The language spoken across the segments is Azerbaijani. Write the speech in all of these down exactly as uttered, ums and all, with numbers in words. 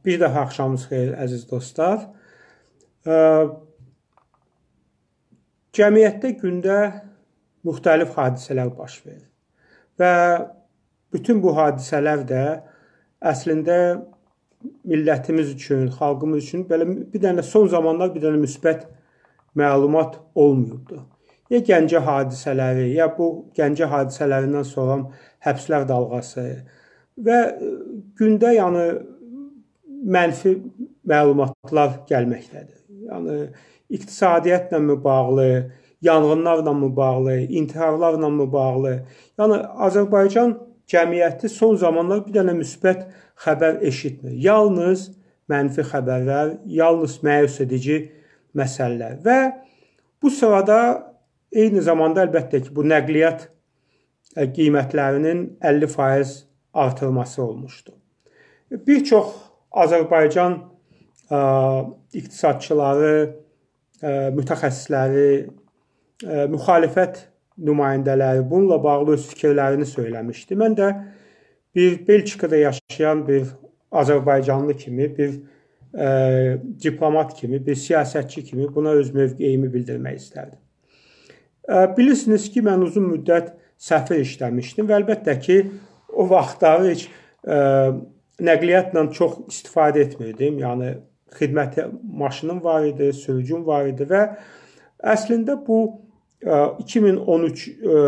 Bir daha axşamınız xeyir əziz dostlar. Cəmiyyətdə gündə müxtəlif hadisələr baş verir və bütün bu hadisələr də əslində millətimiz üçün, xalqımız üçün belə bir dənə son zamanlar bir dənə müsbət məlumat olmuyubdu. Ya Gəncə hadisələri, ya bu Gəncə hadisələrindən sonra həbslər dalğası və gündə yəni mənfi məlumatlar gəlməkdədir. Yəni iqtisadiyyatla mı bağlı, yanğınlarla mı bağlı, intiharlarla mı bağlı. Yəni Azərbaycan cəmiyyəti son zamanlar bir dənə müsbət xəbər eşitmir. Yalnız mənfi xəbərlər, yalnız məyus edici məsələlər və bu sırada eyni zamanda əlbəttə ki, bu nəqliyyat qiymətlərinin əlli faiz artırması olmuşdu. Bir çox Azərbaycan ə, iqtisadçıları, ə, mütəxəssisləri, ə, müxalifət nümayəndələri bununla bağlı öz fikirlərini söyləmişdi. Mən də bir Belçikada yaşayan bir Azərbaycanlı kimi, bir ə, diplomat kimi, bir siyasətçi kimi buna öz mövqeyimi bildirmək istərdim. Ə, bilirsiniz ki, mən uzun müddət səfir işləmişdim və əlbəttə ki, o vaxtları heç ə, nəqliyyatla çox istifadə etmirdim. Yəni xidməti maşınım var idi, sürücüm var idi və əslində bu iki min on üç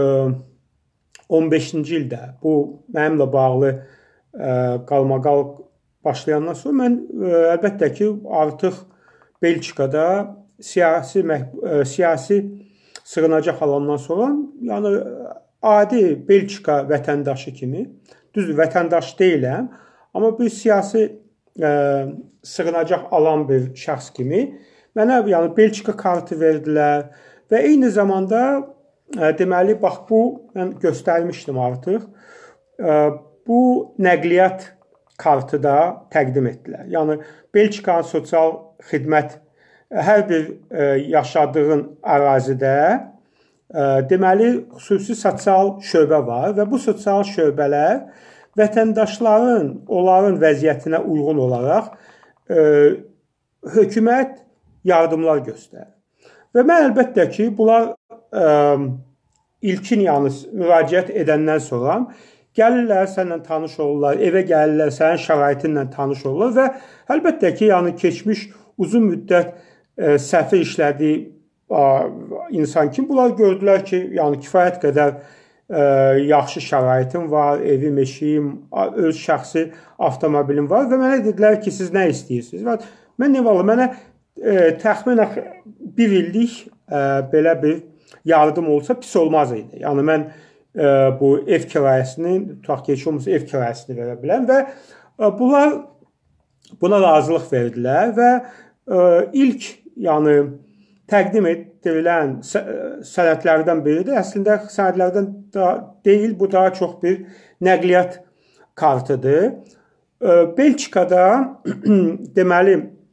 on beşinci ildə bu mənimlə bağlı qalmaqal başlayandan sonra mən əlbəttə ki, artıq Belçikada siyasi siyasi sığınacaq alandan sonra yəni adi Belçika vətəndaşı kimi, düzdür, vətəndaş deyiləm, amma bir siyasi ə, sığınacaq alan bir şəxs kimi mənə yəni Belçika kartı verdilər və eyni zamanda ə, deməli bax bu mən göstərmişdim artıq. Ə, bu nəqliyyat kartı da təqdim etdilər. Yəni Belçikanın sosial xidmət hər bir ə, yaşadığın ərazidə ə, deməli xüsusi sosial şöbə var və bu sosial şöbələr vətəndaşların onların vəziyyətinə uyğun olaraq e, hökumət yardımlar göstərir. Və mən əlbəttə ki, bunlar e, ilkin yəni müraciət edəndən sonra gəlirlər, sənlə tanış olurlar, evə gəlirlər, sənin şəraitinlə tanış olurlar və əlbəttə ki, yəni keçmiş uzun müddət e, səfir işlədiyi e, insan kimi bunlar gördülər ki, yəni kifayət qədər Ə, yaxşı şəraitim var, evim, eşiyim, öz şəxsi avtomobilim var və mənə dedilər ki, siz nə istəyirsiniz? Və mən nə valı, mənə e, təxminən bir illik e, belə bir yardım olsa pis olmaz idi. Yəni mən e, bu ev kirayəsini, tutaq ki, heç olmasa ev kirayəsini verə biləm və e, bunlar buna razılıq verdilər və e, ilk yəni təqdim edilən sənədlərdən biridir. Əslində sənədlərdən deyil, bu daha çox bir nəqliyyat kartıdır. Belçikada deməli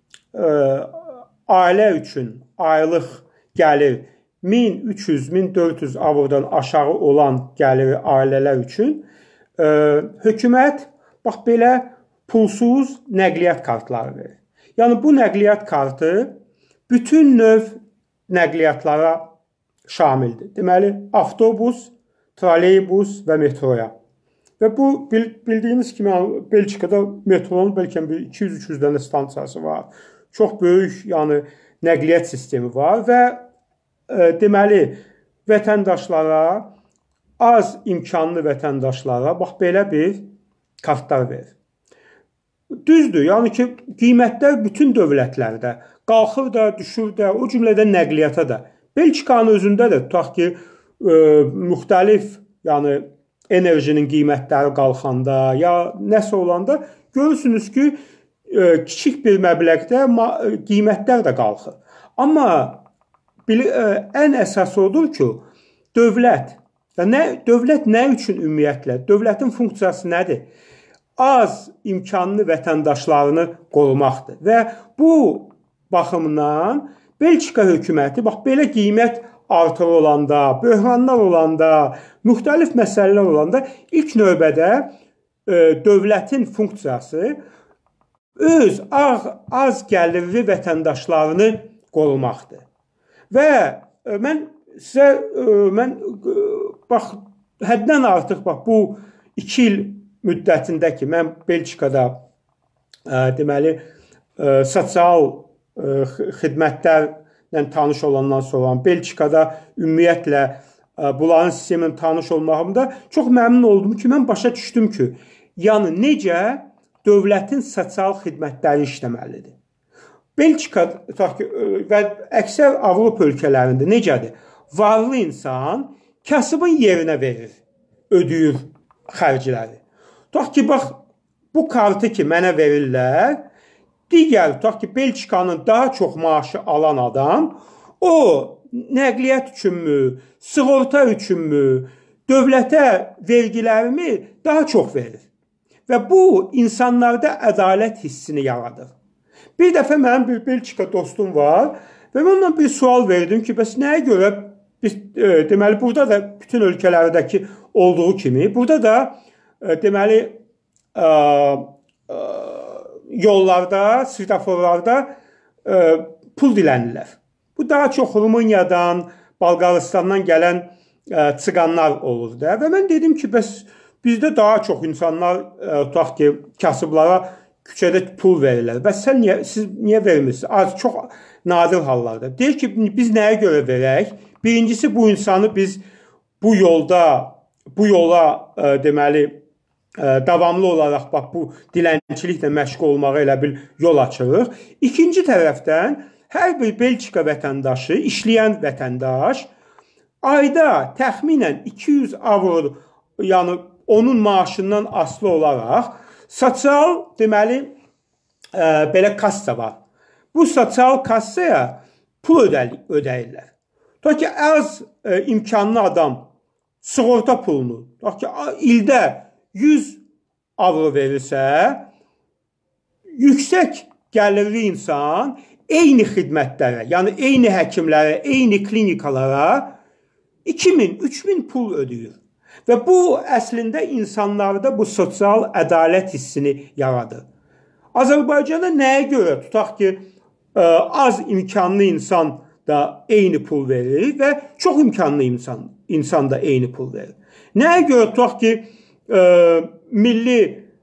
ailə üçün aylıq gəlir min üç yüz min dörd yüz avrodan aşağı olan gəliri ailələr üçün hökumət bax belə pulsuz nəqliyyat kartları verir. Yəni bu nəqliyyat kartı bütün növ nəqliyyatlara şamildir. Deməli, avtobus, trolleybus və metroya. Və bu bildiyiniz kimi Belçikada metronun bəlkə bir iki yüz üç yüz dənə stansiyası var. Çox böyük yəni nəqliyyat sistemi var və e, deməli vətəndaşlara, az imkanlı vətəndaşlara bax belə bir kartlar verir. Düzdür, yəni ki, qiymətlər bütün dövlətlərdə qalxır da, düşür də, o cümlədən nəqliyyata da. Belçikanın özündə də tutaq ki, e, müxtəlif yəni enerjinin qiymətləri qalxanda ya nəsə olanda görürsünüz ki, e, kiçik bir məbləğdə qiymətlər də qalxır. Amma bil, e, ən əsası odur ki, dövlət, nə, dövlət nə üçün ümumiyyətlə? Dövlətin funksiyası nədir? Az imkanlı vətəndaşlarını qorumaqdır və bu baxımdan Belçika hökuməti bax belə qiymət artırı olanda, böhranlar olanda, müxtəlif məsələlər olanda ilk növbədə e, dövlətin funksiyası öz az gəlirli vətəndaşlarını qorumaqdır. Və mən sizə mən bax həddən artıq bax bu iki il müddətində ki, mən Belçikada deməli sosial xidmətlərlə tanış olandan sonra Belçikada ümumiyyətlə bunların sistemin tanış olmağımda çox məmnun oldum ki, mən başa düşdüm ki, yəni necə dövlətin sosial xidmətləri işləməlidir. Belçika və əksər Avropa ölkələrində necədir? Varlı insan kasıbın yerinə verir, ödəyir xərcləri. Tutaq ki, bax, bu kartı ki, mənə verirlər, digər, tutaq ki, Belçikanın daha çox maaşı alan adam, o nəqliyyat üçünmü, sığorta üçünmü, dövlətə vergilərimi daha çox verir. Və bu, insanlarda ədalət hissini yaradır. Bir dəfə mənim bir Belçika dostum var və mən ondan bir sual verdim ki, bəs nəyə görə biz, e, deməli, burada da bütün ölkələrdəki olduğu kimi, burada da e, deməli, e, e, yollarda, svetoforlarda e, pul dilənirlər. Bu daha çox Rumıniyadan, Balqaristandan gələn e, çıqanlar olur da. Və mən dedim ki, bəs bizdə daha çox insanlar, e, tutaq ki, kasıblara küçədə pul verirlər. Bəs sən niyə, siz niyə vermirsiniz? Az, çox nadir hallarda. Deyir ki, biz nəyə görə verək? Birincisi, bu insanı biz bu yolda, bu yola e, deməli, e, davamlı olaraq bax, bu dilənçiliklə məşğul olmağa elə bir yol açırıq. İkinci tərəfdən, hər bir Belçika vətəndaşı, işləyən vətəndaş ayda təxminən iki yüz avro, yəni onun maaşından asılı olaraq sosial, deməli, e, belə kassa var. Bu sosial kassaya pul ödəyirlər. Tutaq ki, az e, imkanlı adam sığorta pulunu, tutaq ki, ildə yüz avro verirsə, yüksək gəlirli insan eyni xidmətlərə, yəni eyni həkimlərə, eyni klinikalara iki min, üç min pul ödəyir. Və bu, əslində insanlarda bu sosial ədalət hissini yaradır. Azərbaycanda nəyə görə tutaq ki, az imkanlı insan da eyni pul verir və çox imkanlı insan, insan da eyni pul verir. Nəyə görə tutaq ki, Milli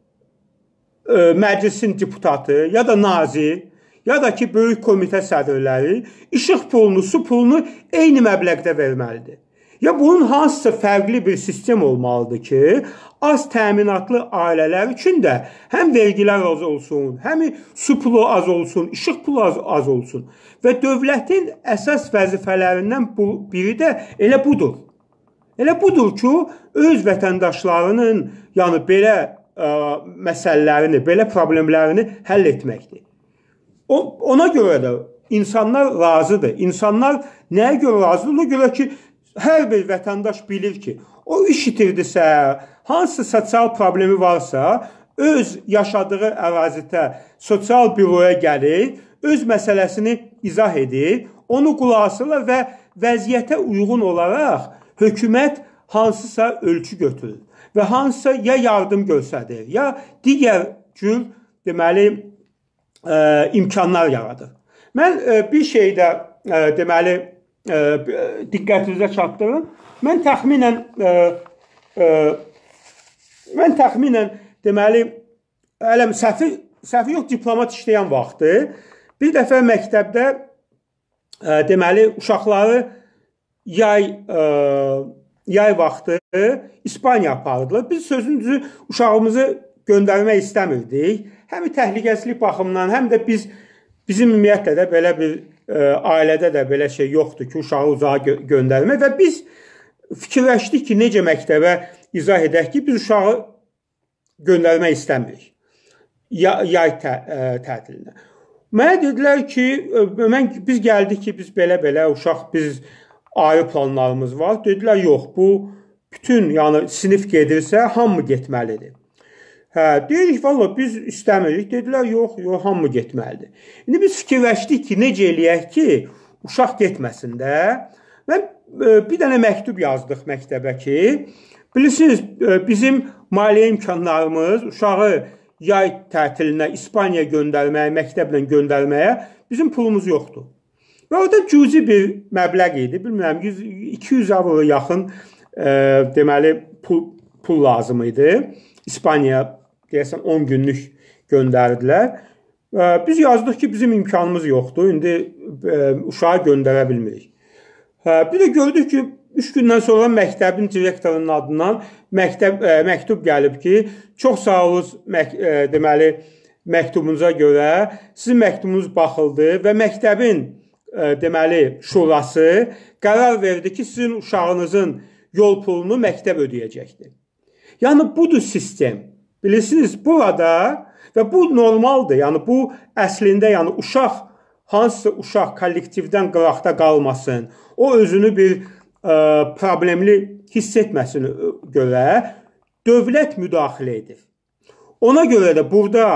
Məclisin deputatı ya da nazir ya da ki, böyük komitə sədrləri işıq pulunu, su pulunu eyni məbləğdə verməlidir. Ya bunun hansısa fərqli bir sistem olmalıdır ki, az təminatlı ailələr üçün də həm vergilər az olsun, həm su pulu az olsun, işıq pulu az, az olsun. Və dövlətin əsas vəzifələrindən biri də elə budur. Elə budur ki, öz vətəndaşlarının yəni belə ə, məsələlərini, belə problemlərini həll etməkdir. O, ona görə də insanlar razıdır. İnsanlar nəyə görə razıdır? Ona görə ki, hər bir vətəndaş bilir ki, o iş itirdisə, hansı sosial problemi varsa, öz yaşadığı ərazidə sosial büroya gəlir, öz məsələsini izah edir, onu qulaq asırlar və vəziyyətə uyğun olaraq hökumət hansısa ölçü götürür və hansısa ya yardım göstərir, ya digər cür deməli ə, imkanlar yaradır. Mən ə, bir şeydə ə, deməli diqqətinizə çatdırın. Mən təxminən ə, ə, mən təxminən deməli ələm səhvi, səhvi yox, diplomat işləyən vaxtı bir dəfə məktəbdə ə, deməli uşaqları yay ə, yay vaxtı İspaniya apardılar. Biz sözün düzü uşağımızı göndərmək istəmirdik. Həm təhlükəsizlik baxımından, həm də biz bizim ümumiyyətlə də belə bir ə, ailədə də belə şey yoxdur ki, uşağı uzağa gö göndərmə və biz fikirləşdik ki, necə məktəbə izah edək ki, biz uşağı göndərmək istəmirik ya, yay tə, ə, tətilinə. Mənə dedilər ki, mən, biz gəldik ki, biz belə-belə uşaq, biz ayrı planlarımız var. Dedilər, yox, bu bütün, yəni sinif gedirsə, hamı getməlidir. Hə, deyirik, valla biz istəmirik. Dedilər, yox, yox, hamı getməlidir. İndi biz fikirləşdik ki, necə eləyək ki, uşaq getməsin də. Və bir dənə məktub yazdıq məktəbə ki, bilirsiniz, bizim maliyyə imkanlarımız uşağı yay tətilinə İspaniyaya göndərməyə, məktəblə göndərməyə bizim pulumuz yoxdur. Və orada cüzi bir məbləğ idi. Bilmirəm, iki yüz avroya yaxın e, deməli pul, pul lazım idi. İspaniya deyəsən on günlük göndərdilər. E, biz yazdıq ki, bizim imkanımız yoxdur. İndi e, uşağı göndərə bilmirik. E, bir də gördük ki, üç gündən sonra məktəbin direktorunun adından məktəb, e, məktub gəlib ki, çox sağ olunuz mək, e, deməli məktubunuza görə sizin məktubunuz baxıldı və məktəbin deməli şurası qərar verdi ki, sizin uşağınızın yol pulunu məktəb ödəyəcəkdir. Yəni budur sistem. Bilirsiniz, burada və bu normaldır. Yəni bu əslində yəni uşaq hansısa uşaq kollektivdən qıraqda qalmasın, o özünü bir ə, problemli hiss etməsinə görə dövlət müdaxilə edir. Ona görə də burada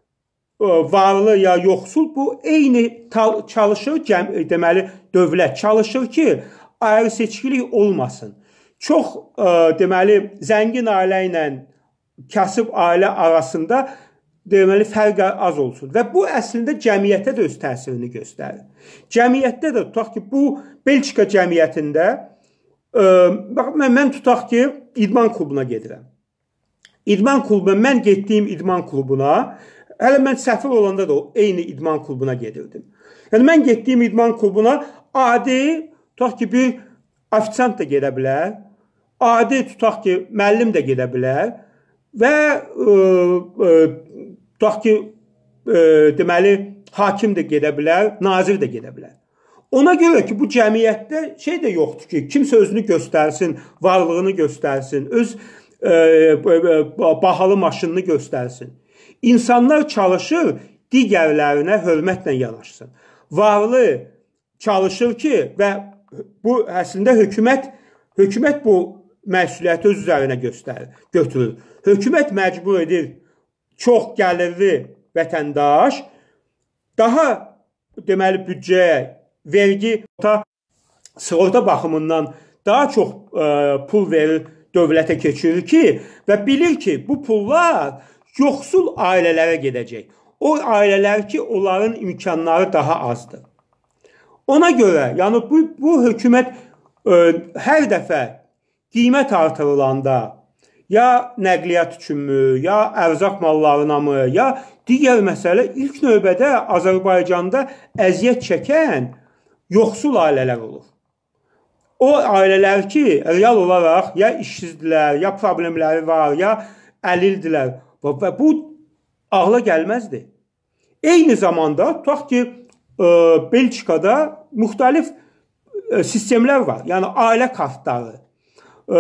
varlı ya yoxsul bu eyni çalışır, deməli dövlət çalışır ki, ayrı seçkilik olmasın. Çox ə, deməli zəngin ailə ilə kasıb ailə arasında deməli fərq az olsun və bu əslində cəmiyyətə də öz təsirini göstərir. Cəmiyyətdə də tutaq ki, bu Belçika cəmiyyətində ə, bax mən, mən tutaq ki, idman klubuna gedirəm. İdman klubuna, mən getdiyim idman klubuna hələ mən səfir olanda da o eyni idman klubuna gedirdim. Yəni mən getdiyim idman klubuna adi tutaq ki, bir ofisant da gedə bilər, adi tutaq ki, müəllim də gedə bilər və e, e, tutaq ki, e, deməli hakim də gedə bilər, nazir də gedə bilər. Ona görə ki, bu cəmiyyətdə şey də yoxdur ki, kimsə özünü göstərsin, varlığını göstərsin, öz e, e, bahalı maşınını göstərsin. İnsanlar çalışır, digərlərinə hörmətlə yanaşsın. Varlı çalışır ki, və bu əslində hökumət, hökumət bu məsuliyyəti öz üzərinə göstərir, götürür. Hökumət məcbur edir çox gəlirli vətəndaş daha deməli büdcəyə, vergi, sığorta baxımından daha çox ə, pul verir, dövlətə keçirir ki, və bilir ki, bu pullar yoxsul ailələrə gedəcək. O ailələr ki, onların imkanları daha azdır. Ona görə, yəni bu, bu hökumət ə, hər dəfə qiymət artırılanda, ya nəqliyyat üçünmü, ya ərzaq mallarına mı, ya digər məsələ ilk növbədə Azərbaycanda əziyyət çəkən yoxsul ailələr olur. O ailələr ki, real olaraq ya işsizdirlər, ya problemləri var, ya əlildilər. Və bu ağla gəlməzdir. Eyni zamanda tutaq ki, e, Belçikada müxtəlif e, sistemlər var. Yəni ailə kartları, e,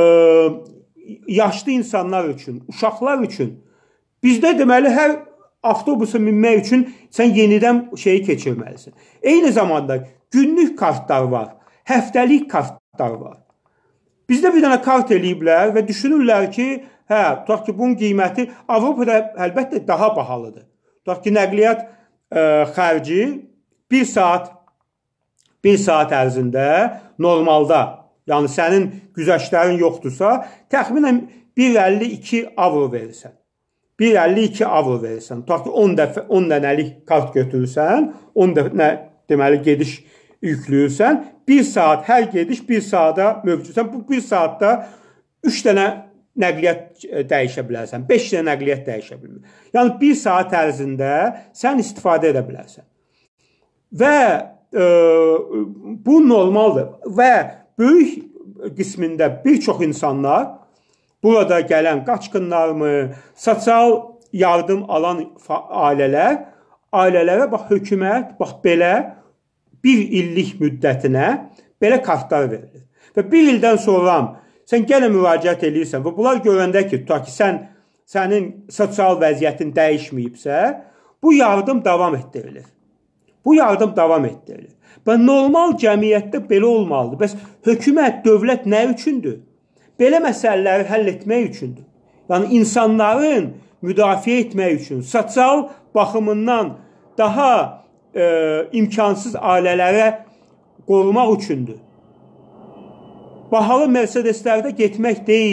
yaşlı insanlar üçün, uşaqlar üçün. Bizdə deməli hər avtobusa minmək üçün sən yenidən şeyi keçirməlisən. Eyni zamanda günlük kartlar var, həftəlik kartlar var. Bizdə bir dənə kart eləyiblər və düşünürlər ki, hə, tutaq ki, bunun qiyməti Avropada əlbəttə daha bahalıdır. Tutaq ki, nəqliyyat ə, xərci bir saat, bir saat ərzində normalda, yəni sənin güzəştlərin yoxdursa, təxminən bir əlli iki avro verirsən. bir əlli iki avro verirsən. Tutaq ki, on dəfə on dənəlik kart götürürsən, on dənə deməli gediş yükləyirsən, bir saat hər gediş bir saata mövcudsan. Bu bir saatda üç dənə nəqliyyat dəyişə bilərsən, beş dənə nəqliyyat dəyişə bilmir. Yəni bir saat ərzində sən istifadə edə bilərsən. Və e, bu normaldır. Və böyük qismində bir çox insanlar, burada gələn qaçqınlarmı, sosial yardım alan ailələr, ailələrə bax, hökumət, bax belə bir illik müddətinə belə kartlar verilir. Və bir ildən sonra sən gələ müraciət edirsən və bunlar görəndə ki, tutaq ki, sən, sənin sosial vəziyyətin dəyişməyibsə, bu yardım davam etdirilir. Bu yardım davam etdirilir. Və normal cəmiyyətdə belə olmalıdır. Bəs hökumət, dövlət nə üçündür? Belə məsələləri həll etmək üçündür. Yəni, insanların müdafiə etmək üçün, sosial baxımından daha e, imkansız ailələrə qorumaq üçündür. Bahalı Mercedeslərdə getmək deyil,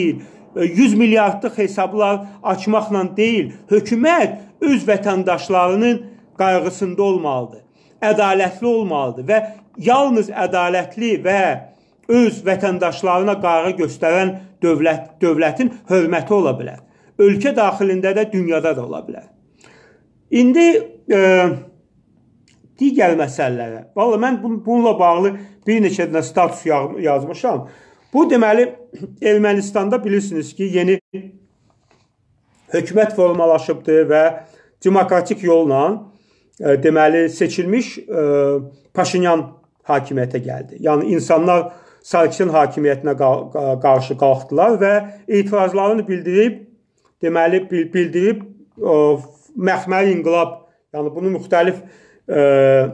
yüz milyardlıq hesablar açmaqla deyil, hökumət öz vətəndaşlarının qayğısında olmalıdır, ədalətli olmalıdır və yalnız ədalətli və öz vətəndaşlarına qayğı göstərən dövlət, dövlətin hörməti ola bilər. Ölkə daxilində də, dünyada da ola bilər. İndi e, digər məsələlərə, vallahi mən bununla bağlı bir neçə dənə status yazmışam. Bu deməli, Ermənistanda bilirsiniz ki, yeni hökumət formalaşıbdır və demokratik yolla e, deməli seçilmiş e, Paşinyan hakimiyyətə gəldi. Yəni insanlar Sarkisyan hakimiyyətinə qarşı qalxdılar və etirazlarını bildirib, deməli bildirib e, məxməri inqilab, yəni bunu müxtəlif e,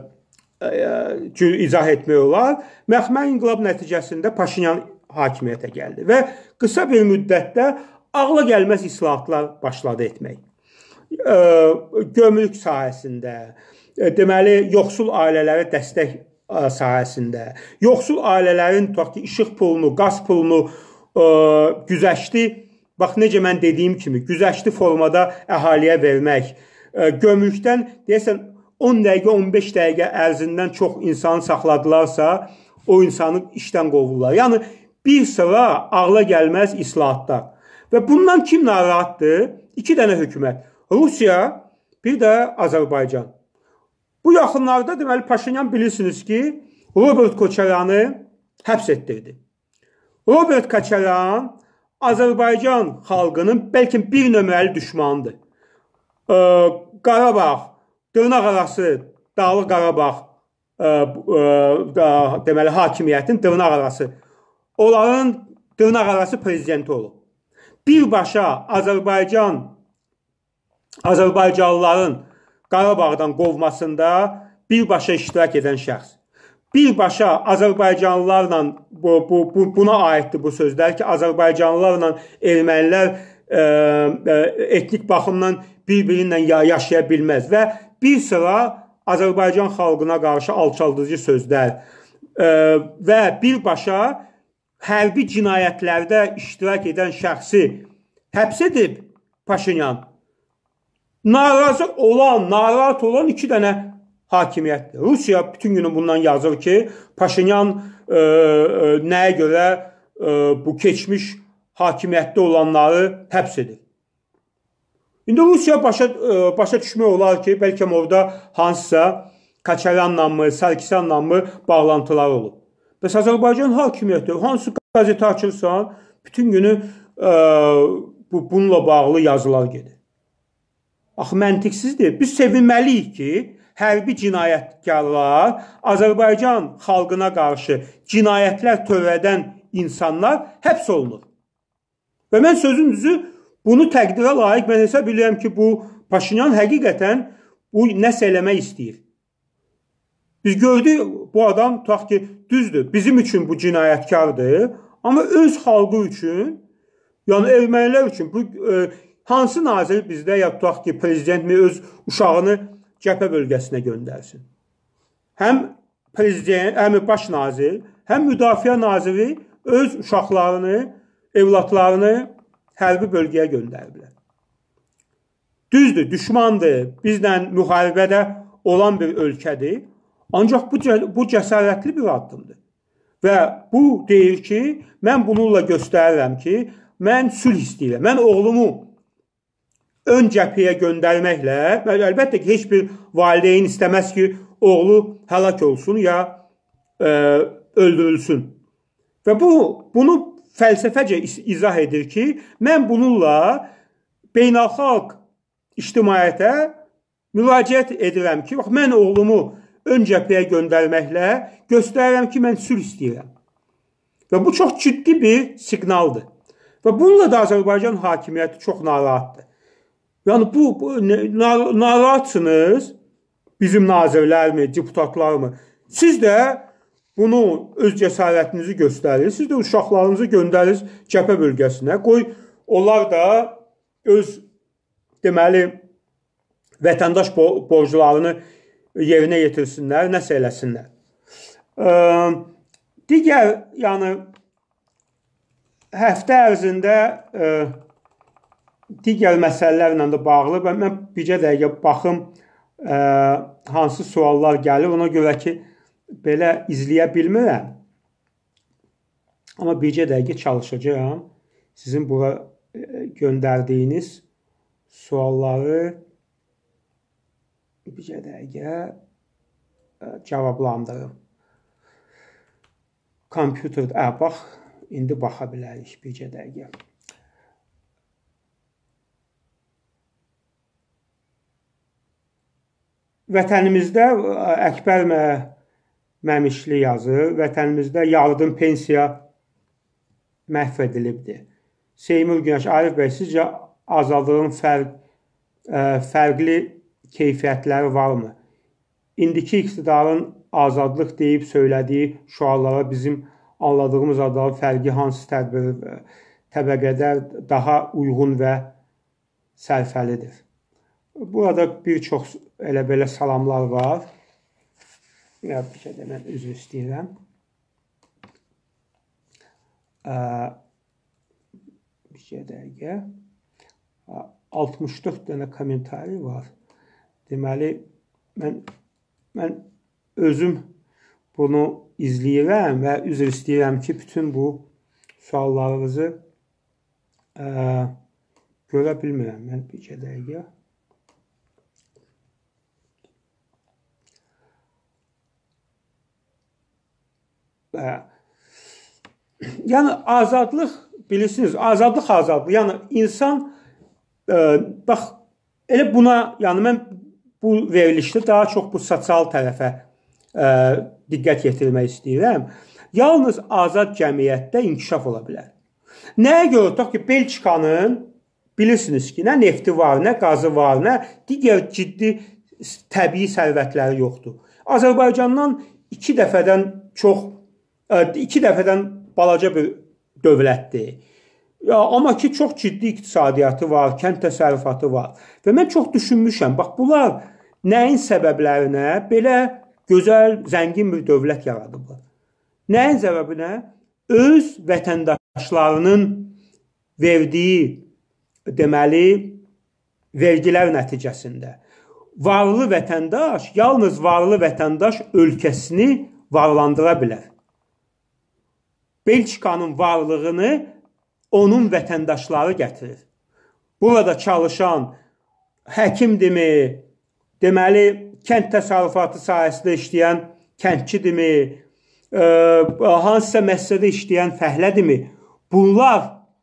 cür izah etmək olar. Məxməri inqilab nəticəsində Paşinyan hakimiyyətə gəldi və qısa bir müddətdə ağla gəlməz islahatlar başladı etmək. E, gömrük sahəsində, e, deməli, yoxsul ailələrə dəstək e, sahəsində, yoxsul ailələrin tutaq ki, işıq pulunu, qaz pulunu e, güzəşti, bax necə mən dediyim kimi, güzəşti formada əhaliyə vermək, e, gömrükdən deyəsən on dəqiqə, on beş dəqiqə ərzindən çox insanı saxladılarsa, o insanı işdən qovurlar. Yəni, bir sıra ağla gəlməz islahatlar. Və bundan kim narahatdır? İki dənə hökumət. Rusiya, bir də Azərbaycan. Bu yaxınlarda deməli Paşinyan bilirsiniz ki, Robert Koçaryanı həbs etdirdi. Robert Koçaryan Azərbaycan xalqının bəlkə bir nömrəli düşmanıdır. Ee, Qarabağ, dırnaq arası Dağlıq Qarabağ e, e, da, deməli hakimiyyətin dırnaq arası onların dırnaq arası prezidenti olub. Birbaşa Azərbaycan Azərbaycanlıların Qarabağdan qovmasında birbaşa iştirak edən şəxs. Birbaşa Azərbaycanlılarla bu, bu, bu, buna aiddir bu sözlər ki, Azərbaycanlılarla ermənilər e, e, etnik baxımdan bir-birinlə yaşaya bilməz və bir sıra Azərbaycan xalqına qarşı alçaldıcı sözlər e, və birbaşa hərbi cinayətlərdə iştirak edən şəxsi həbs edib Paşinyan. Narazı olan, narahat olan iki dənə hakimiyyətdir. Rusiya bütün günü bundan yazır ki, Paşinyan e, e, nəyə görə e, bu keçmiş hakimiyyətdə olanları həbs edir. İndi Rusiya başa, e, başa düşmək olar ki, bəlkə orada hansısa Koçaryanla mı, Sarkisyanla mı bağlantılar olub. Bəs Azərbaycan hakimiyyəti, hansı qəzeti açırsan, bütün günü e, bu, bununla bağlı yazılar gedir. Axı, məntiqsizdir. Biz sevinməliyik ki, hərbi cinayətkarlar, Azərbaycan xalqına qarşı cinayətlər törədən insanlar həbs olunur. Və mən sözün düzü bunu təqdirə layiq, mən hesab edirəm ki, bu Paşinyan həqiqətən bu nəsə eləmək istəyir. Biz gördük, bu adam tutaq ki, düzdür, bizim üçün bu cinayətkardır, amma öz xalqı üçün, yəni ermənilər üçün, bu e, hansı nazir bizdə, ya tutaq ki, prezident mi öz uşağını cəbhə bölgəsinə göndərsin? Həm prezident, həm baş nazir, həm müdafiə naziri öz uşaqlarını, evlatlarını hərbi bölgəyə göndəriblər. Düzdür, düşmandır, bizlə müharibədə olan bir ölkədir. Ancaq bu, bu cəsarətli bir addımdır. Və bu deyir ki, mən bununla göstərirəm ki, mən sülh istəyirəm. Mən oğlumu ön cəbhəyə göndərməklə, əlbəttə ki, heç bir valideyn istəməz ki, oğlu həlak olsun ya e, öldürülsün. Və bu, bunu fəlsəfəcə izah edir ki, mən bununla beynəlxalq ictimaiyyətə müraciət edirəm ki, bax, mən oğlumu ön cəbhəyə göndərməklə göstərirəm ki, mən sülh istəyirəm. Və bu çox ciddi bir siqnaldır. Və bununla da Azərbaycan hakimiyyəti çox narahatdır. Yəni, bu, bu narahatsınız, bizim nazirlərmi, deputatlarmı? Siz də bunu öz cəsarətinizi göstərir, siz də uşaqlarınızı göndərir cəbhə bölgəsinə, qoy onlar da öz, deməli, vətəndaş borclarını yerinə yetirsinlər, nəsə eləsinlər. Digər, yəni, həftə ərzində e, digər məsələlərlə də bağlı və mən bircə dəqiqə baxım e, hansı suallar gəlir. Ona görə ki, belə izləyə bilmirəm. Amma bircə dəqiqə çalışacağım. Sizin bura e, göndərdiyiniz sualları bircə dəqiqə e, cavablandırım. Kompüter, ə, bax, indi baxa bilərik bircə dəqiqə. Vətənimizdə Əkbər Məmişli yazır, vətənimizdə yardım, pensiya məhv edilibdir. Seymur Günəş, Arif bəy, sizcə azadlığın fərq, ə, fərqli keyfiyyətləri varmı? İndiki iqtidarın azadlıq deyib söylədiyi şüarlara bizim anladığımız adların fərqi hansı tədbir təbəqədə daha uyğun və sərfəlidir? Burada bir çox elə belə salamlar var. Ya, bir şey də mən üzr istəyirəm. Bir şey dəqiqə. altmış dörd dənə kommentari var. Deməli, mən, mən özüm bunu izləyirəm və üzr istəyirəm ki, bütün bu suallarınızı ə, görə bilmirəm. Mən bir şey dəqiqə. Yəni, azadlıq, bilirsiniz, azadlıq, azadlıq. Yəni, insan, e, bax, elə buna, yəni mən bu verilişdə daha çox bu sosial tərəfə e, diqqət yetirmək istəyirəm. Yalnız azad cəmiyyətdə inkişaf ola bilər. Nəyə görə? Tutaq ki, Belçikanın, bilirsiniz ki, nə nefti var, nə qazı var, nə digər ciddi təbii sərvətləri yoxdur. Azərbaycandan iki dəfədən çox İki dəfədən balaca bir dövlətdir. Ya, amma ki, çox ciddi iqtisadiyyatı var, kənd təsərrüfatı var. Və mən çox düşünmüşəm, bax, bunlar nəyin səbəblərinə belə gözəl, zəngin bir dövlət yaradıblar? Nəyin səbəbinə? Öz vətəndaşlarının verdiyi, deməli, vergilər nəticəsində. Varlı vətəndaş, yalnız varlı vətəndaş ölkəsini varlandıra bilər. Belçikanın varlığını onun vətəndaşları gətirir. Burada çalışan həkimdimi, deməli, kənd təsərrüfatı sahəsində işləyən kəndçidimi, e, hansısa məsələdə işləyən fəhlədimi, bunlar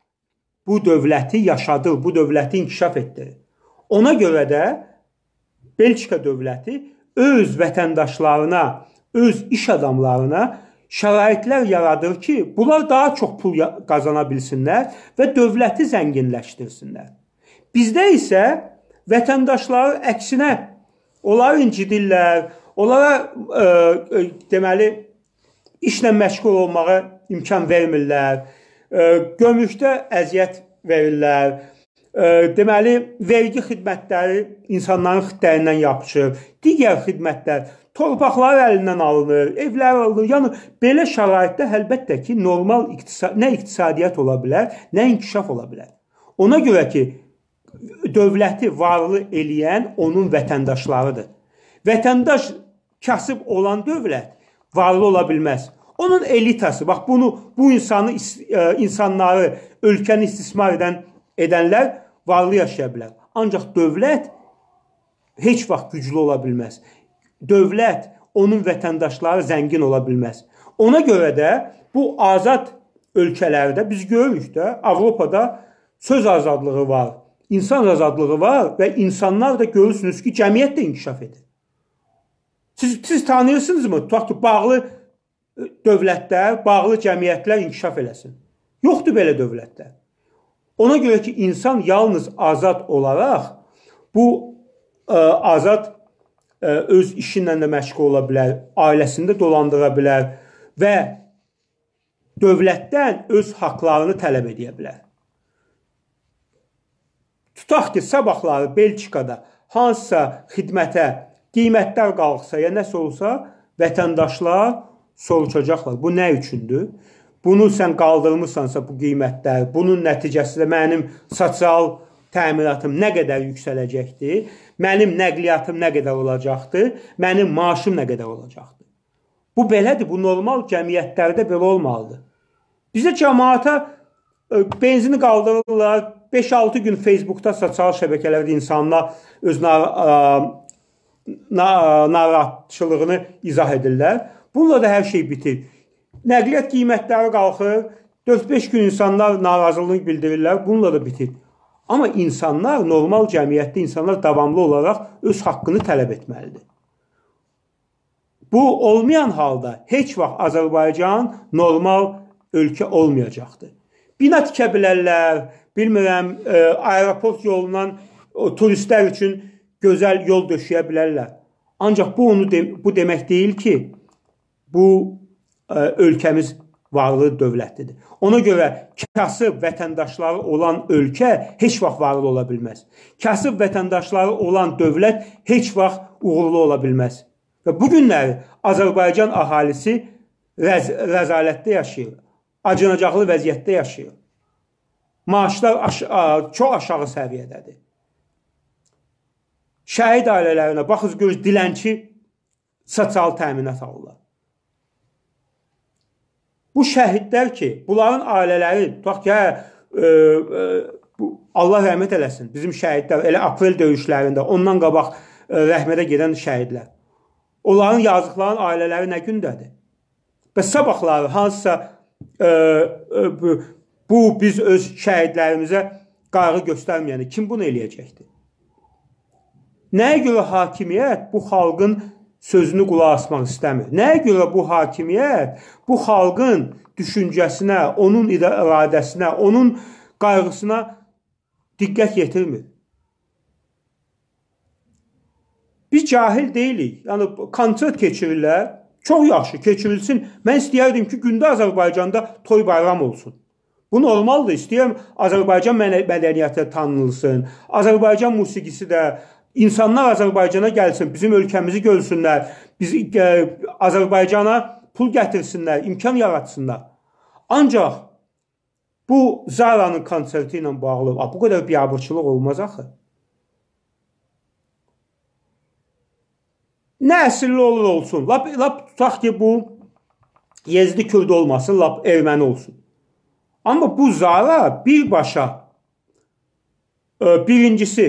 bu dövləti yaşadır, bu dövləti inkişaf etdirir. Ona görə də Belçika dövləti öz vətəndaşlarına, öz iş adamlarına şəraitlər yaradır ki, bunlar daha çox pul qazana bilsinlər və dövləti zənginləşdirsinlər. Bizdə isə vətəndaşları əksinə onları incidirlər, onlara e, deməli, işlə məşğul olmağa imkan vermirlər, e, gömrükdə əziyyət verirlər, e, deməli, vergi xidmətləri insanların xidlərindən yapışır, digər xidmətlər, torpaqları əlindən alınır, evlər alınır. Yəni, belə şəraitdə əlbəttə ki, normal iqtisad, nə iqtisadiyyat ola bilər, nə inkişaf ola bilər. Ona görə ki, dövləti varlı eləyən onun vətəndaşlarıdır. Vətəndaş kasıb olan dövlət varlı ola bilməz. Onun elitası, bax, bunu, bu insanı, insanları, ölkəni istismar edən, edənlər varlı yaşaya bilər. Ancaq dövlət heç vaxt güclü ola bilməz. Dövlət, onun vətəndaşları zəngin ola bilməz. Ona görə də bu azad ölkələrdə biz görürük də, Avropada söz azadlığı var, insan azadlığı var və insanlar da görürsünüz ki, cəmiyyət də inkişaf edir. Siz, siz tanıyırsınızmı? Tutaq ki, bağlı dövlətlər, bağlı cəmiyyətlər inkişaf eləsin. Yoxdur belə dövlətlər. Ona görə ki, insan yalnız azad olaraq bu ə, azad öz işinlə də məşğul ola bilər, ailəsində dolandıra bilər və dövlətdən öz haqlarını tələb edə bilər. Tutaq ki, sabahları Belçikada hansısa xidmətə qiymətlər qalxsa ya nəsə olsa, vətəndaşlar soruşacaqlar. Bu nə üçündür? bunu sən qaldırmırsansa bu qiymətlər, bunun nəticəsində mənim sosial təminatım nə qədər yüksələcəkdir, mənim nəqliyyatım nə qədər olacaqdır, mənim maaşım nə qədər olacaqdır. Bu belədir, bu normal cəmiyyətlərdə belə olmalıdır. Bizə cəmaata benzini qaldırırlar, beş altı gün Facebookda, sosial şəbəkələrdə insanlar öz narahatçılığını izah edirlər. Bununla da hər şey bitir. Nəqliyyat qiymətləri qalxır, dörd beş gün insanlar narazılığını bildirirlər, bununla da bitir. Amma insanlar, normal cəmiyyətdə insanlar davamlı olaraq öz haqqını tələb etməlidir. Bu olmayan halda heç vaxt Azərbaycan normal ölkə olmayacaqdır. Bina tikə bilərlər, bilmirəm, aeroport yolundan turistlər üçün gözəl yol döşəyə bilərlər. Ancaq bu, onu de bu demək deyil ki, bu ölkəmiz varlı dövlətlidir. Ona görə kasıb vətəndaşları olan ölkə heç vaxt varlı ola bilməz. Kasıb vətəndaşları olan dövlət heç vaxt uğurlu ola bilməz. Və bu günləri Azərbaycan əhalisi rəz rəzalətdə yaşayır. Acınacaqlı vəziyyətdə yaşayır. Maaşlar aş çox aşağı səviyyədədir. Şəhid ailələrinə baxız, görür, dilənçi sosial təminat alırlar. Bu şəhidlər ki, bunların ailələri, tutaq ki, hə, e, e, Allah rəhmət eləsin, bizim şəhidlər, elə aprel döyüşlərində, ondan qabaq e, rəhmətə gedən şəhidlər. Onların yazıqların ailələri nə gündədir? Və sabahları hansısa e, e, bu, bu biz öz şəhidlərimizə qayğı göstərməyəni kim bunu eləyəcəkdir? Nəyə görə hakimiyyət bu xalqın sözünü qulaq asmaq istəmir? Nəyə görə bu hakimiyyət bu xalqın düşüncəsinə, onun iradəsinə, onun qayğısına diqqət yetirmir? Biz cahil deyilik. Yəni, konsert keçirirlər. Çox yaxşı, keçirilsin. Mən istəyərdim ki, gündə Azərbaycanda toy bayram olsun. Bu normaldır. İstəyirəm Azərbaycan mədəniyyəti tanınılsın. Azərbaycan musiqisi də, İnsanlar Azərbaycana gəlsin, bizim ölkəmizi görsünlər, biz e, Azərbaycana pul gətirsinlər, imkan yaratsınlar. Ancaq bu Zara'nın konserti ilə bağlı, bu qədər biabırçılıq olmaz axı. Nə əsilli olur olsun, lap, lap tutaq ki, bu Yezdi Kürt olmasın, lap erməni olsun. Amma bu Zara birbaşa e, birincisi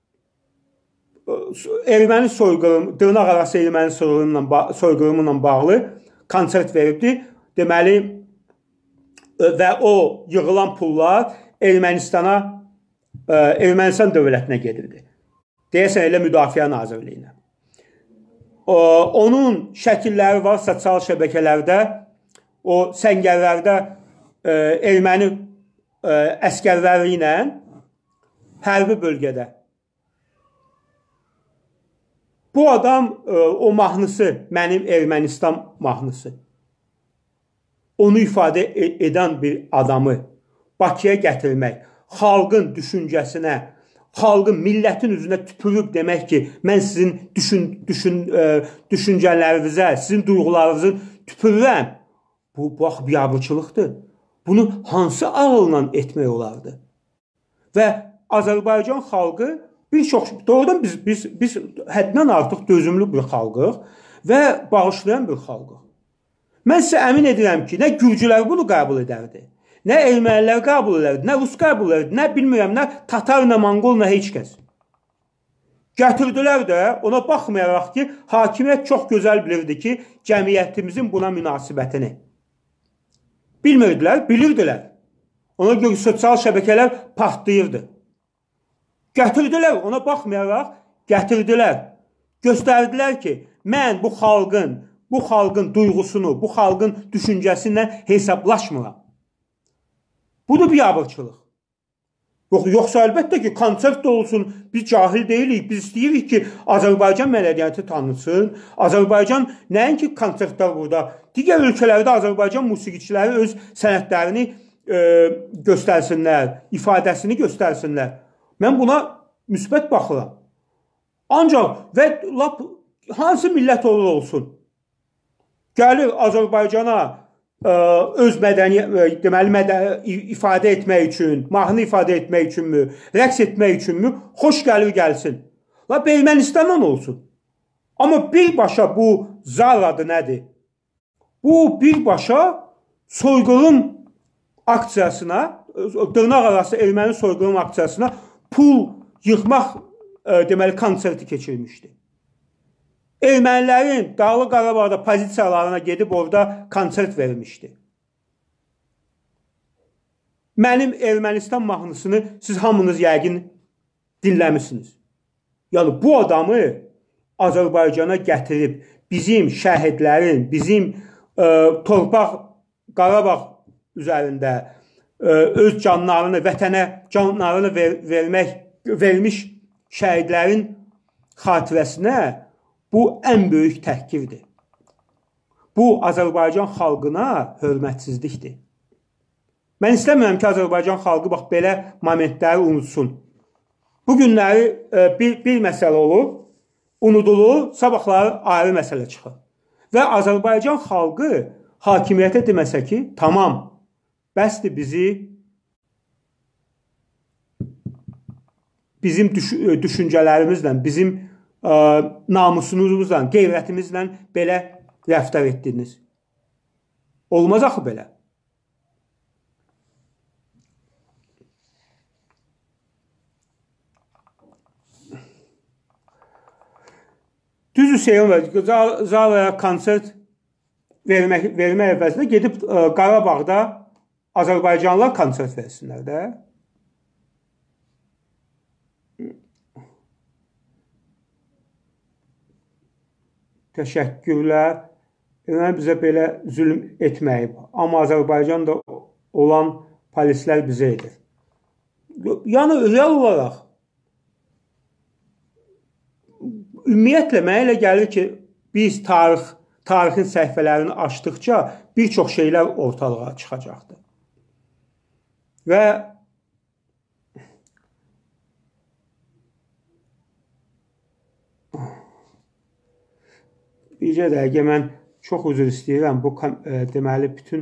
erməni soyqırımı, dırnaq arası erməni soyqırımı ilə bağlı konsert veribdi. Deməli, və o yığılan pullar Ermənistana, Ermənistan dövlətinə gedirdi. Deyəsən elə Müdafiə Nazirliyinə. Onun şəkilləri var sosial şəbəkələrdə, o səngərlərdə erməni əskərləri ilə hərbi bölgədə. Bu adam, o mahnısı, mənim Ermənistan mahnısı, onu ifadə edən bir adamı Bakıya gətirmək, xalqın düşüncəsinə, xalqın, millətin üzünə tüpürüb demək ki, mən sizin düşün, düşün, düşüncələrinizə, sizin duyğularınızı tüpürürəm. Bu, bax, biabırçılıqdır. Bunu hansı ağılla etmək olardı? Və Azərbaycan xalqı bir çox, doğrudan biz, biz, biz həddən artıq dözümlü bir xalqıq və bağışlayan bir xalqıq. Mən sizə əmin edirəm ki, nə gürcülər bunu qəbul edərdi, nə ermənilər qəbul edərdi, nə rus qəbul edərdi, nə bilmirəm, nə tatar, nə manqol, nə heç kəs. Gətirdilər də, ona baxmayaraq ki, hakimiyyət çox gözəl bilirdi ki, cəmiyyətimizin buna münasibətini. Bilmirdilər, bilirdilər. Ona görə sosial şəbəkələr partlayırdı. Gətirdilər, ona baxmayaraq gətirdilər. Göstərdilər ki, mən bu xalqın, bu xalqın duyğusunu, bu xalqın düşüncəsindən hesablaşmıram. Budur biabırçılıq. Yox, yoxsa əlbəttə ki, konsert də olsun, biz cahil deyilik, biz istəyirik ki, Azərbaycan mədəniyyəti tanınsın. Azərbaycan nəinki konsertlər burada, digər ölkələrdə Azərbaycan musiqiçiləri öz sənətlərini e, göstərsinlər, ifadəsini göstərsinlər. Mən buna müsbət baxıram. Ancaq və lap hansı millət olur olsun, gəlir Azərbaycana öz mədəni, deməli, mədəni ifadə etmək üçün, mahnı ifadə etmək üçünmü, rəqs etmək üçünmü, xoş gəlir gəlsin. La, Ermənistandan olsun. Amma birbaşa bu zal adı nədir? Bu birbaşa soyqırım aksiyasına, dırnaq arası erməni soyqırım aksiyasına pul yığmaq, deməli, konserti keçirmişdi. Ermənilərin Dağlıq Qarabağda pozisiyalarına gedib orada konsert vermişdi. Mənim Ermənistan mahnısını siz hamınız yəqin dinləmişsiniz. Yəni, bu adamı Azərbaycana gətirib bizim şəhidlərin, bizim e, torpaq Qarabağ üzərində e, öz canlarını, vətənə canlarını ver, vermək, vermiş şəhidlərin xatirəsinə bu ən böyük təhqirdir. Bu, Azərbaycan xalqına hörmətsizlikdir. Mən istəmirəm ki, Azərbaycan xalqı bax, belə momentləri unutsun. Bu günləri e, bir, bir məsələ olur, unudulur, sabahları ayrı məsələ çıxır. Və Azərbaycan xalqı hakimiyyətə deməsə ki, tamam, bəsdir bizi bizim düş düşüncələrimizlə, bizim ə, namusumuzla, qeyrətimizlə belə rəftar etdiniz. Olmaz axı belə. Düz Hüseyin və Zalaya konsert vermək, vermək əvəzində gedib ə, Qarabağda Azərbaycanlılar konsert versinlər də. Təşəkkürlər. Yəni, bizə belə zülm etməyib. Amma Azərbaycanda olan polislər bizə edir. Yəni, real olaraq ümumiyyətlə, mənə elə gəlir ki, biz tarix, tarixin səhifələrini açdıqca bir çox şeylər ortalığa çıxacaqdır. Və bircə dəqiqə mən çox üzr istəyirəm. Bu, e, deməli, bütün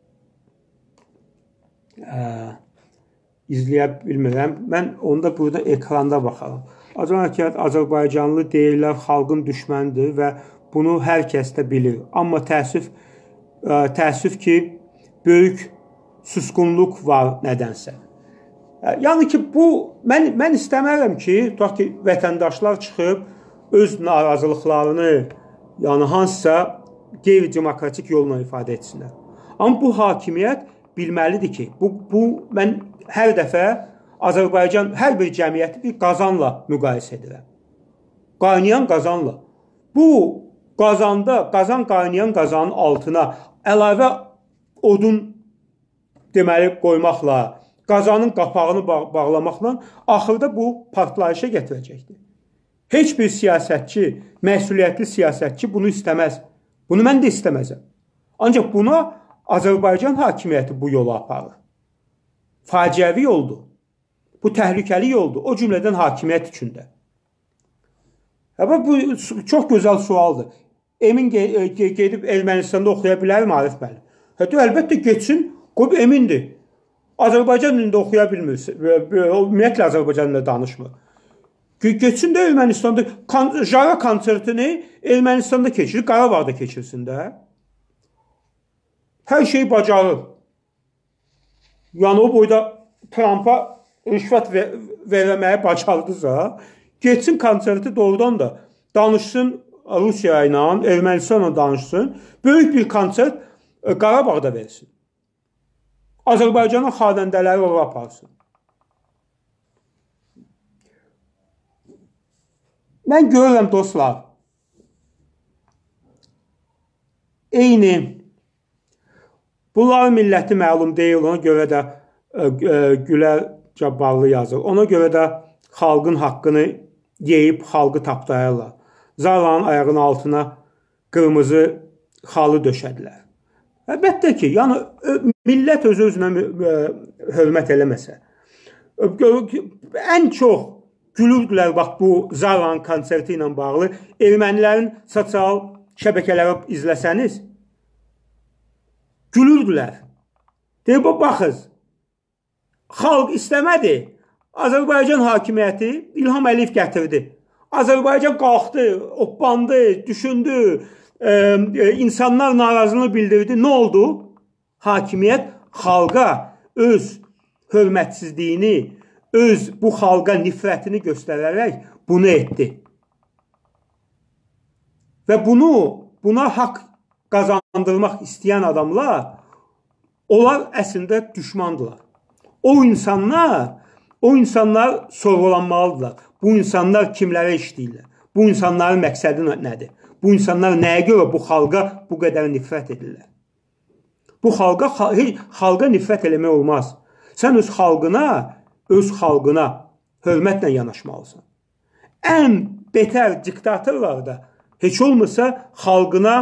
e, izləyə bilmirəm. Mən onda burada ekranda baxalım. Azərbaycan Azərbaycanlı deyirlər, xalqın düşmənidir və bunu hər kəs də bilir. Amma təəssüf, ə, təəssüf ki, böyük susqunluq var nədənsə. Yəni ki, bu, mən, mən istəmərəm ki, tutaq ki, vətəndaşlar çıxıb öz narazılıqlarını, yəni hansısa qeyri-demokratik yolla ifadə etsinlər. Amma bu hakimiyyət bilməlidir ki, bu, bu mən hər dəfə Azərbaycan hər bir cəmiyyəti bir qazanla müqayisə edirəm. Qaynayan qazanla. Bu qazanda, qazan qaynayan qazanın altına əlavə odun deməli qoymaqla, qazanın qapağını bağ bağlamaqla axırda bu partlayışa gətirəcəkdir. Heç bir siyasətçi, məsuliyyətli siyasətçi bunu istəməz. Bunu mən də istəməzəm. Ancaq buna Azərbaycan hakimiyyəti bu yolu aparır. Faciəvi yoldur. Bu təhlükəli yoldur. O cümlədən hakimiyyət üçündə. Bu çox gözəl sualdır. Emin gedib Ermənistanda oxuya bilərmi Arif müəllim? Hətta əlbəttə geçsin, qoyub emindir. Azərbaycan dilində oxuya bilmir. Ümumiyyətlə Azərbaycan dilində danışmır. Geçsin də Ermənistanda, Jara konsertini Ermənistanda keçirir, Qarabağda keçirsin də. Hər şeyi bacarır. Yəni o boyda Trumpa rüşvət ver verməyə bacardısa, geçsin konserti doğrudan da danışsın Rusiya ilə, Ermənistanla danışsın, böyük bir konsert Qarabağda versin. Azərbaycanın xanəndələri ora aparsın. Mən görürəm dostlar, eyni, bunların milləti məlum deyil, ona görə də Gülər Cabbarlı yazır. Ona görə də xalqın haqqını yeyib xalqı tapdayırlar. Zalanın ayağının altına qırmızı xalı döşədilər. Əlbəttə ki, yəni millət öz-özünə hörmət eləməsə, ən çox gülürdülər bax bu Zalanın konserti ilə bağlı ermənilərin sosial şəbəkələri izləsəniz, gülürdülər. Deyib, baxız, xalq istəmədi. Azərbaycan hakimiyyəti İlham Əliyev gətirdi. Azərbaycan qalxdı, oppandı, düşündü, e, e, insanlar narazılığını bildirdi. Nə oldu? Hakimiyyət xalqa öz hörmətsizliyini, öz bu xalqa nifrətini göstərərək bunu etdi. Və bunu, buna haqq qazandırmaq istəyən adamlar, onlar əslində düşmandılar. O insanlar, o insanlar sorğulanmalıdırlar. Bu insanlar kimlərə işləyirlər? Bu insanların məqsədi nədir? Bu insanlar nəyə görə bu xalqa bu qədər nifrət edirlər? Bu xalqa, xalqa nifrət eləmək olmaz. Sən öz xalqına, öz xalqına hörmətlə yanaşmalısan. Ən betər diktatorlar da heç olmasa xalqına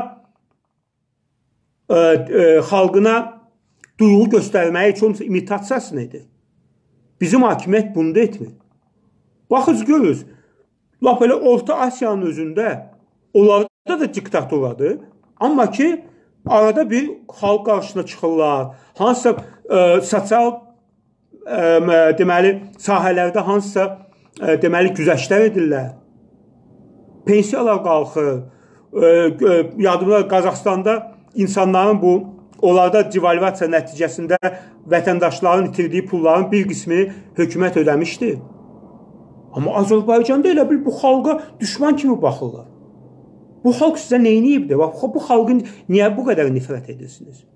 e, e, xalqına duyğu göstərməyə heç olmasa imitasiyasını edir. Bizim hakimiyyət bunu da etmir. Baxız görürüz, lap elə Orta Asiyanın özündə onlarda da diktatorladır. Amma ki, arada bir xalq qarşısına çıxırlar. Hansısa e, sosial e, deməli, sahələrdə hansısa e, deməli, güzəştlər edirlər. Pensiyalar qalxır. E, e, yadımda Qazaxstanda insanların bu, onlarda devalvasiya nəticəsində vətəndaşların itirdiyi pulların bir qismini hökumət ödəmişdi. Amma Azərbaycanda elə bil bu xalqa düşman kimi baxırlar. Bu xalq sizə neyniyibdir? Bu xalqın niyə bu qədər nifrət edirsiniz?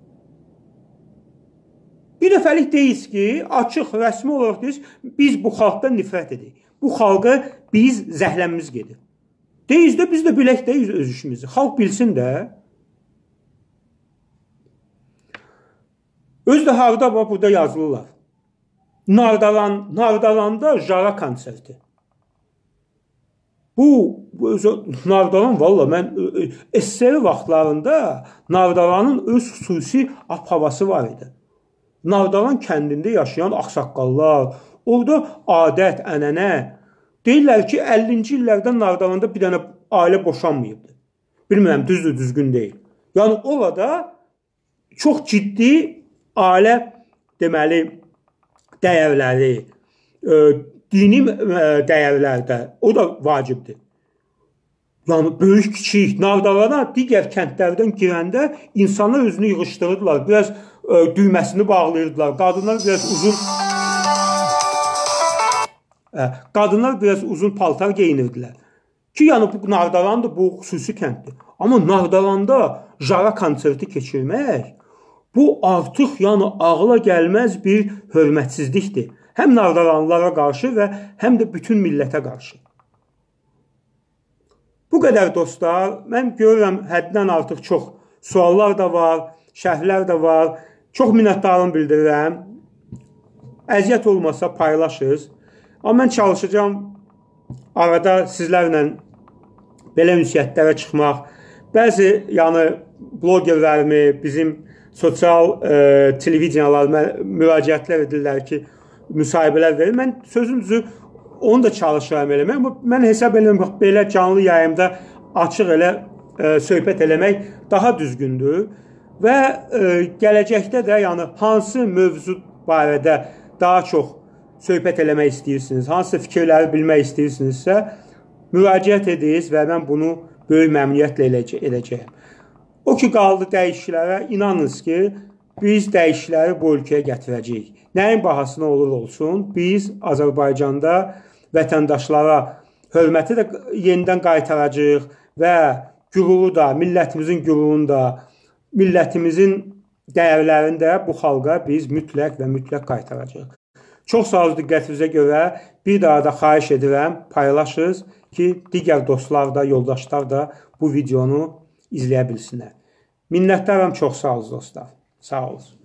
Bir dəfəlik deyiz ki, açıq, rəsmi olaraq deyiz, biz bu xalqdan nifrət edirik. Bu xalqı biz zəhləmimiz gedir. Deyiz də biz də bilək deyiz öz işimizi. Xalq bilsin də. Öz də harada var, burada yazılırlar. Nardalan, Nardalanda Jara konserti. Bu, bu Nardalan, valla mən S S R vaxtlarında Nardalanın öz xüsusi ab-havası var idi. Nardalan kəndində yaşayan axsaqqallar, orada adət, ənənə, deyirlər ki, əllinci illərdə Nardalanda bir dənə ailə boşanmayıbdır. Bilmirəm, düzdür, düzgün deyil. Yəni, orada çox ciddi ailə, deməli, dəyərləri, e, dini dəyərlərdə o da vacibdir. Yəni, böyük, kiçik, Nardalana digər kəndlərdən girəndə insanlar özünü yığışdırırdılar. Biraz e, düyməsini bağlayırdılar. Qadınlar biraz uzun e, qadınlar biraz uzun paltar geyinirdilər. Ki, yəni, bu Nardalandır, bu xüsusi kənddir. Amma Nardalanda Jara konserti keçirmək, bu artıq yəni ağla gəlməz bir hörmətsizlikdir. Həm Nardalanlara qarşı və həm də bütün millətə qarşı. Bu qədər dostlar, mən görürəm həddən artıq çox suallar da var, şərhlər də var. Çox minnətdarlığımı bildirirəm. Əziyyət olmasa paylaşırız. Amma mən çalışacağım arada sizlərlə belə ünsiyyətlərə çıxmaq. Bəzi yəni blogerlərimi, bizim sosial e, televiziyalar müraciətlər edirlər ki, müsahibələr verir. Mən sözün düzü onu da çalışıram eləmək. Mən hesab edirəm, belə canlı yayımda açıq elə e, söhbət eləmək daha düzgündür. Və e, gələcəkdə də yəni hansı mövzu barədə daha çox söhbət eləmək istəyirsiniz, hansı fikirləri bilmək istəyirsinizsə, müraciət ediniz və mən bunu böyük məmnuniyyətlə edəcəyəm. O ki, qaldı dəyişiklərə, inanınız ki, biz dəyişikləri bu ölkəyə gətirəcəyik. Nəyin bahasına olur olsun, biz Azərbaycanda vətəndaşlara hörməti də yenidən qaytaracağıq və güruru da, millətimizin gürurunu da, millətimizin dəyərlərini də bu xalqa biz mütləq və mütləq qaytaracağıq. Çox sağ olun diqqətinizə görə. Bir daha da xahiş edirəm, paylaşırız ki, digər dostlar da, yoldaşlar da bu videonu izləyə bilsinlər. Minnətdaram, çox sağ olun dostlar. Sağ olun.